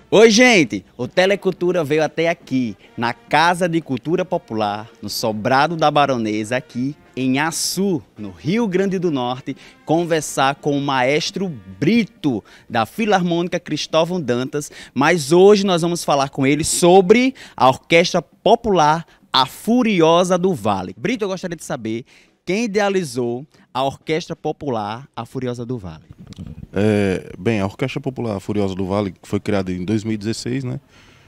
Oi, gente! O Telecultura veio até aqui, na Casa de Cultura Popular, no Sobrado da Baronesa, aqui em Açu, no Rio Grande do Norte, conversar com o maestro Brito, da Filarmônica Cristóvão Dantas, mas hoje nós vamos falar com ele sobre a Orquestra Popular A Furiosa do Vale. Brito, eu gostaria de saber quem idealizou a Orquestra Popular A Furiosa do Vale. Bem, a Orquestra Popular Furiosa do Vale foi criada em 2016, né?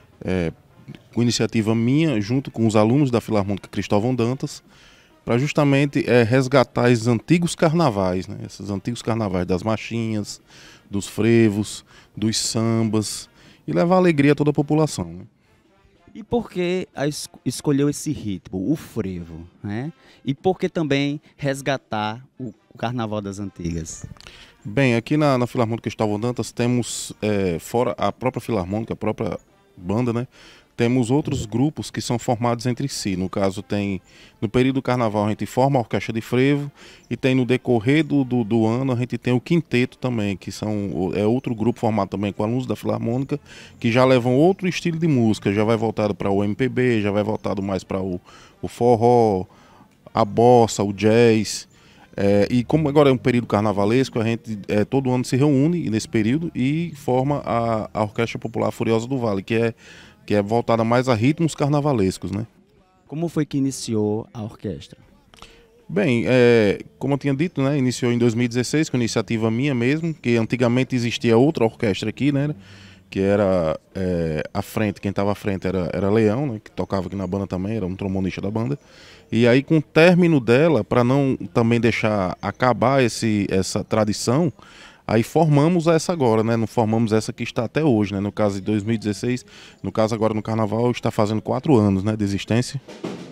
Com iniciativa minha, junto com os alunos da Filarmônica Cristóvão Dantas, para justamente resgatar esses antigos carnavais, né? Esses antigos carnavais das marchinhas, dos frevos, dos sambas, e levar alegria a toda a população, né? E por que escolheu esse ritmo, o frevo, né? E por que também resgatar o Carnaval das Antigas? Bem, aqui na Filarmônica Cristóvão Dantas temos, fora a própria Filarmônica, a própria banda, né? Temos outros grupos que são formados entre si. No caso, no período do Carnaval a gente forma a Orquestra de Frevo e tem no decorrer do ano a gente tem o Quinteto também, que é outro grupo formado também com alunos da Filarmônica, que já levam outro estilo de música, já vai voltado para o MPB, já vai voltado mais para o forró, a bossa, o jazz. E como agora é um período carnavalesco, a gente todo ano se reúne nesse período e forma a Orquestra Popular Furiosa do Vale, que é voltada mais a ritmos carnavalescos, né? Como foi que iniciou a orquestra? Bem, como eu tinha dito, né, iniciou em 2016 com iniciativa minha mesmo, que antigamente existia outra orquestra aqui, né, que era à frente, quem estava à frente era Leão, né, que tocava aqui na banda também, era um trombonista da banda. E aí, com o término dela, para não também deixar acabar essa tradição, aí formamos essa agora, né? Não formamos essa que está até hoje, né? No caso de 2016, no caso agora no Carnaval, está fazendo 4 anos, né, de existência.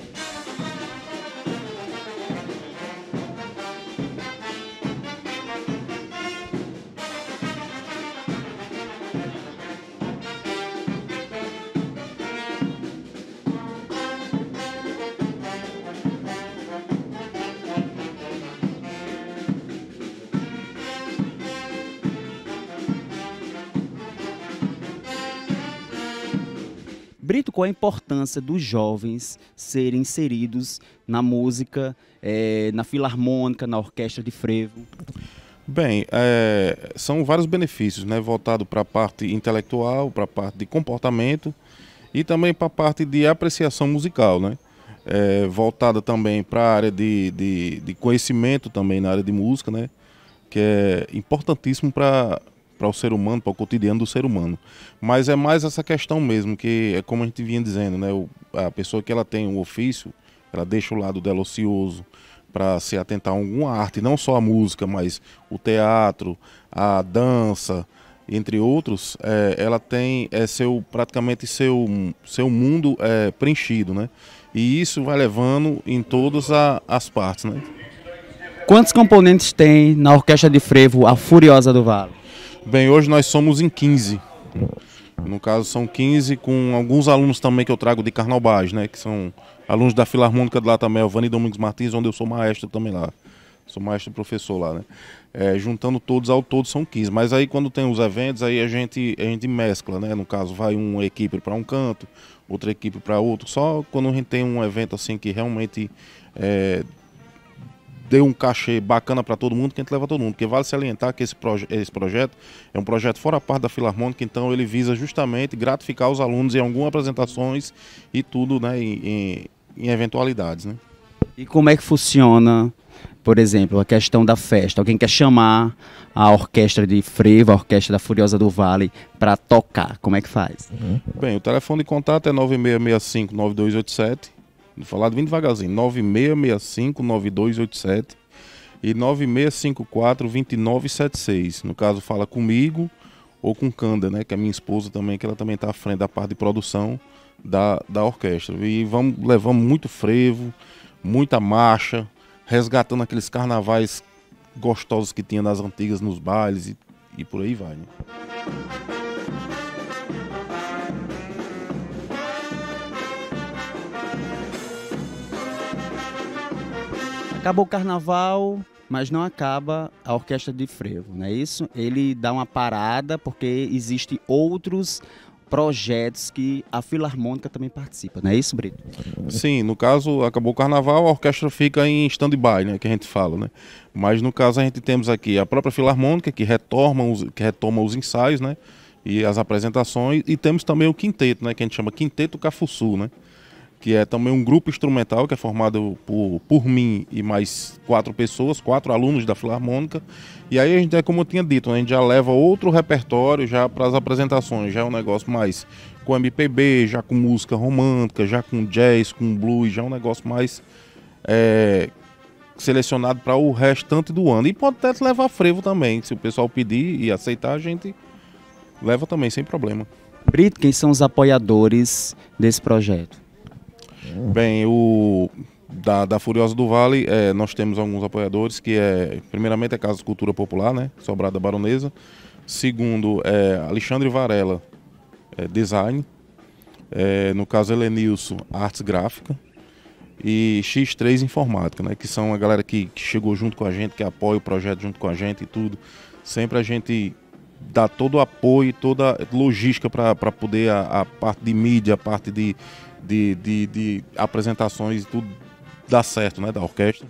Brito, qual a importância dos jovens serem inseridos na música, na filarmônica, na orquestra de frevo? Bem, são vários benefícios, né? Voltado para a parte intelectual, para a parte de comportamento e também para a parte de apreciação musical, né? Voltada também para a área de conhecimento também na área de música, né? Que é importantíssimo para o ser humano, para o cotidiano do ser humano. Mas é mais essa questão mesmo, que é como a gente vinha dizendo, né? A pessoa que ela tem um ofício, ela deixa o lado dela ocioso para se atentar a alguma arte, não só a música, mas o teatro, a dança, entre outros, ela tem praticamente seu mundo preenchido, né? E isso vai levando em todas as partes, né? Quantos componentes tem na orquestra de frevo A Furiosa do Vale? Bem, hoje nós somos em 15. No caso, são 15 com alguns alunos também que eu trago de Carnaubais, né? Que são alunos da Filarmônica de lá também, o Vani Domingos Martins, onde eu sou maestro também lá. Sou maestro e professor lá, né? Juntando todos ao todo são 15. Mas aí quando tem os eventos, aí a gente mescla, né? No caso, vai uma equipe para um canto, outra equipe para outro. Só quando a gente tem um evento assim que realmente deu um cachê bacana para todo mundo, que a gente leva todo mundo. Porque vale salientar que esse projeto é um projeto fora a parte da Filarmônica, então ele visa justamente gratificar os alunos em algumas apresentações e tudo, né, em eventualidades, né? E como é que funciona, por exemplo, a questão da festa? Alguém quer chamar a orquestra de frevo, a orquestra da Furiosa do Vale, para tocar, como é que faz? Bem, o telefone de contato é 9665-9287. Vou falar bem devagarzinho, 9665-9287 e 9654-2976. No caso, fala comigo ou com Canda, né, que é minha esposa também, que ela também está à frente da parte de produção da orquestra. E levamos muito frevo, muita marcha, resgatando aqueles carnavais gostosos que tinha nas antigas, nos bailes e por aí vai, né? Acabou o carnaval, mas não acaba a orquestra de frevo, não é isso? Ele dá uma parada porque existem outros projetos que a Filarmônica também participa, não é isso, Brito? Sim, no caso, acabou o carnaval, a orquestra fica em stand-by, né, que a gente fala, né? Mas no caso a gente temos aqui a própria Filarmônica, que retoma os ensaios, né? E as apresentações, e temos também o quinteto, né? Que a gente chama Quinteto Cafuçu, né? Que é também um grupo instrumental que é formado por mim e mais 4 pessoas, 4 alunos da Filarmônica. E aí a gente, como eu tinha dito, né, a gente já leva outro repertório já para as apresentações, já é um negócio mais com MPB, já com música romântica, já com jazz, com blues, já é um negócio mais selecionado para o restante do ano. E pode até levar frevo também, se o pessoal pedir e aceitar, a gente leva também, sem problema. Brito, quem são os apoiadores desse projeto? Bem, da Furiosa do Vale, nós temos alguns apoiadores, que primeiramente a Casa de Cultura Popular, né, Sobrado da Baronesa. Segundo, Alexandre Varela, Design. No caso, Helenilson, Artes Gráfica. E X3 Informática, né, que são a galera que chegou junto com a gente, que apoia o projeto junto com a gente e tudo. Sempre a gente dá todo o apoio, toda a logística para poder a parte de mídia, a parte de apresentações e tudo dar certo, né, da orquestra.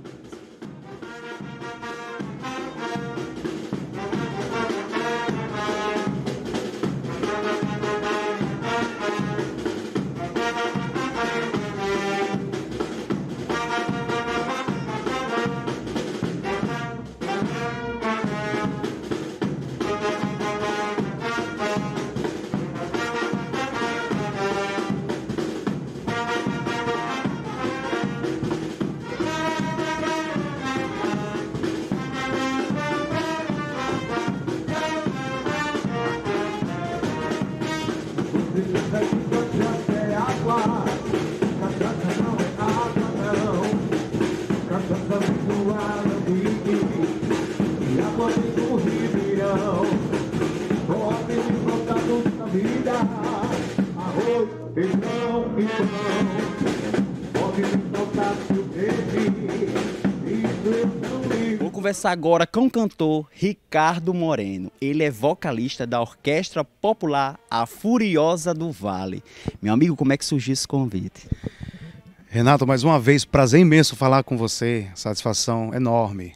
Vou conversar agora com o cantor Ricardo Moreno. Ele é vocalista da Orquestra Popular A Furiosa do Vale. Meu amigo, como é que surgiu esse convite? Renato, mais uma vez, prazer imenso falar com você, satisfação enorme.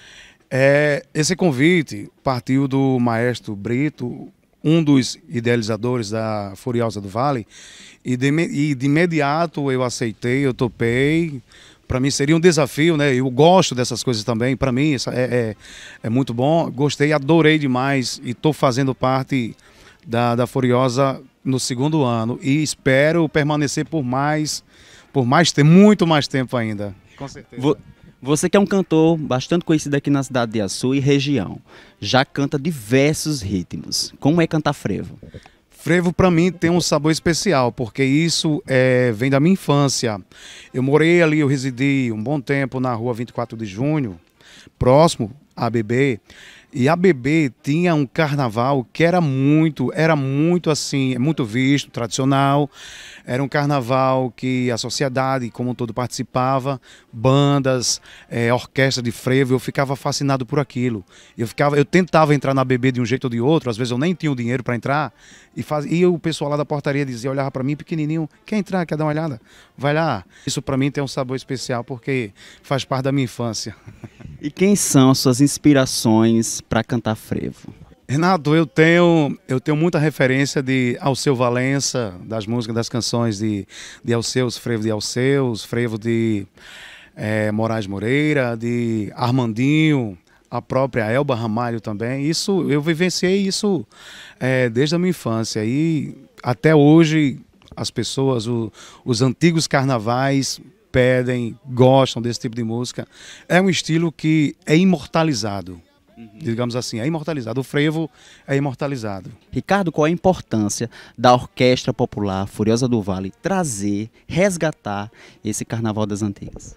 Esse convite partiu do maestro Brito, um dos idealizadores da Furiosa do Vale, e de imediato eu aceitei, eu topei. Para mim seria um desafio, né? Eu gosto dessas coisas também, para mim é muito bom, gostei, adorei demais e estou fazendo parte da Furiosa no 2º ano e espero permanecer por mais tempo, muito mais tempo ainda. Com certeza. Você que é um cantor bastante conhecido aqui na cidade de Açu e região, já canta diversos ritmos. Como é cantar frevo? Frevo para mim tem um sabor especial, porque isso vem da minha infância. Eu morei ali, eu residi um bom tempo na rua 24 de junho, próximo à ABB. E a ABB tinha um carnaval que era muito assim, muito visto, tradicional. Era um carnaval que a sociedade como um todo participava, bandas, orquestra de frevo, eu ficava fascinado por aquilo. Eu tentava entrar na ABB de um jeito ou de outro, às vezes eu nem tinha o dinheiro para entrar, e o pessoal lá da portaria dizia, olhava para mim pequenininho, quer entrar, quer dar uma olhada? Vai lá. Isso para mim tem um sabor especial, porque faz parte da minha infância. E quem são as suas inspirações para cantar frevo? Renato, eu tenho muita referência de Alceu Valença, das músicas, das canções de Alceu, frevo de Alceu, frevo de Moraes Moreira, de Armandinho, a própria Elba Ramalho também. Isso, eu vivenciei isso desde a minha infância e até hoje as pessoas, os antigos carnavais pedem, gostam desse tipo de música. É um estilo que é imortalizado. Digamos assim, é imortalizado. O frevo é imortalizado. Ricardo, qual é a importância da Orquestra Popular Furiosa do Vale trazer, resgatar esse Carnaval das Antigas?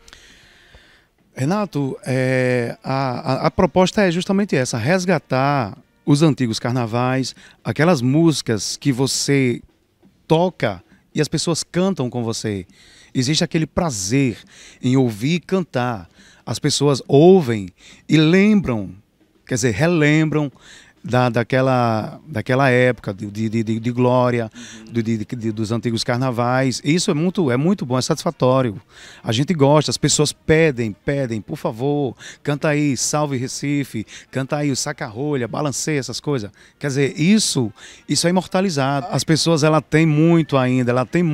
Renato, a proposta é justamente essa, resgatar os antigos carnavais, aquelas músicas que você toca e as pessoas cantam com você. Existe aquele prazer em ouvir e cantar. As pessoas ouvem e lembram, quer dizer, relembram daquela época de glória, dos antigos carnavais. Isso é muito bom, é satisfatório. A gente gosta, as pessoas pedem, por favor, canta aí, Salve Recife, canta aí o Saca-Rolha, Balancei, essas coisas. Quer dizer, isso é imortalizado. As pessoas, ela tem muito ainda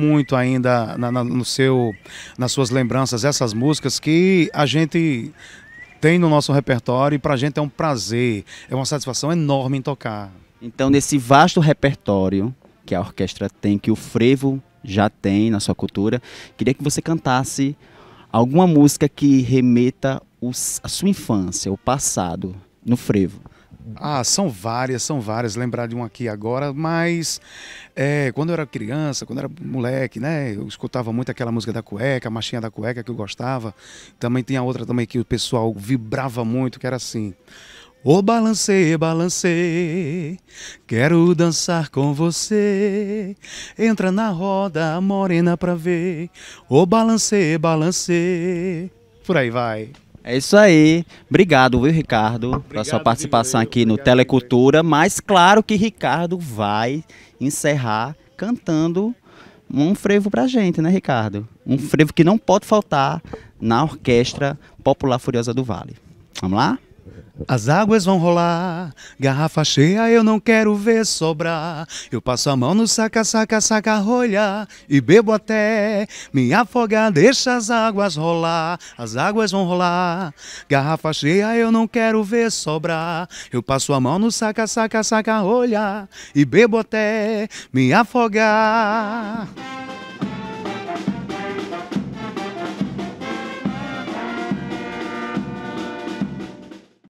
nas suas lembranças essas músicas que a gente tem no nosso repertório, e pra gente é um prazer, é uma satisfação enorme em tocar. Então, nesse vasto repertório que a orquestra tem, que o frevo já tem na sua cultura, queria que você cantasse alguma música que remeta a sua infância, o passado, no frevo. São várias, lembrar de uma aqui agora, mas quando eu era criança, quando eu era moleque, né, eu escutava muito aquela música da cueca, a marchinha da cueca que eu gostava. Também tinha outra também que o pessoal vibrava muito, que era assim: ô balancê, balancê, quero dançar com você, entra na roda, morena pra ver, ô balancê, balancê, por aí vai. É isso aí. Obrigado, viu, Ricardo, pela sua participação aqui no Telecultura. Mas claro que Ricardo vai encerrar cantando um frevo pra gente, né, Ricardo? Um frevo que não pode faltar na Orquestra Popular Furiosa do Vale. Vamos lá? As águas vão rolar, garrafa cheia eu não quero ver sobrar. Eu passo a mão no saca-rolha e bebo até me afogar, deixa as águas rolar. As águas vão rolar, garrafa cheia eu não quero ver sobrar. Eu passo a mão no saca-rolha e bebo até me afogar.